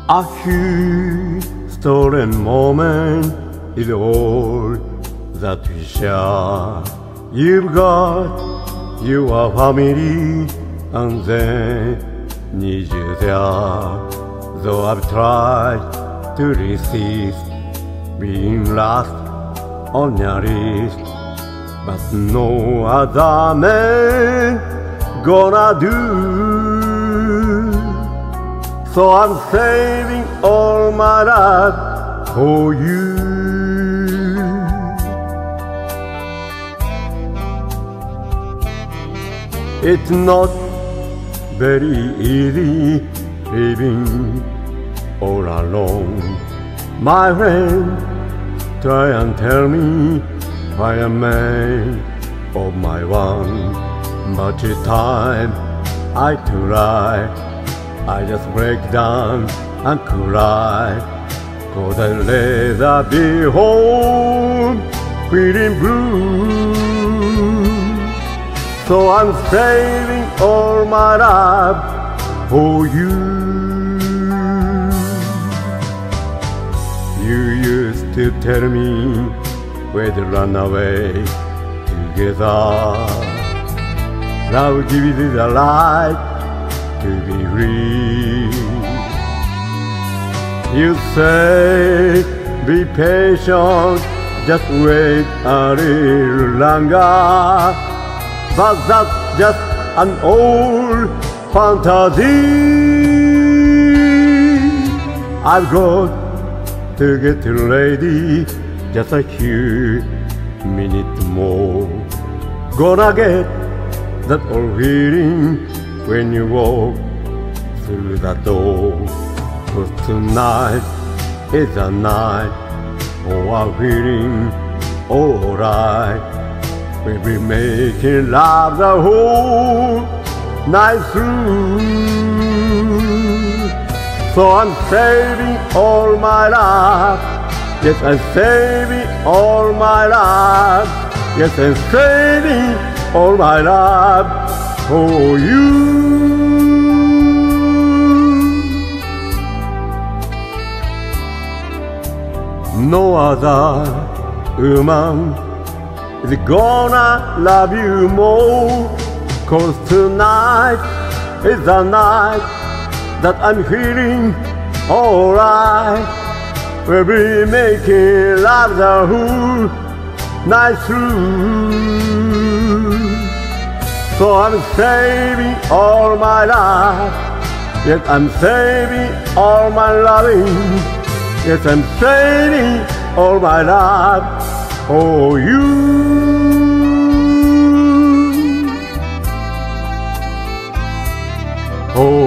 A stolen moment is all that we share. You've got your family and then need you there. Though I've tried to resist being last on your list, but no other man gonna do. So I'm saving all my love for you. It's not very easy living all alone. My friend, try and tell me why I'm man of my one. Much time I try, I just break down and cry, 'cause I'd rather be home feeling blue. So I'm saving all my love for you. You used to tell me we'd run away together. Love gives you the right to be free. You say, be patient, just wait a little longer. But that's just an old fantasy. I've got to get ready, just a few minutes more. Gonna get that old feeling when you walk through the door. 'Cause tonight is a night for a feeling alright. We'll be making love the whole night through. So I'm saving all my love. Yes, I'm saving all my love. Yes, I'm saving all my love for you. No other woman is gonna love you more. 'Cause tonight is the night that I'm feeling alright. We'll be making love the whole night through. So I'm saving all my love. Yes, I'm saving all my loving. Yes, I'm saving all my love for you. Oh.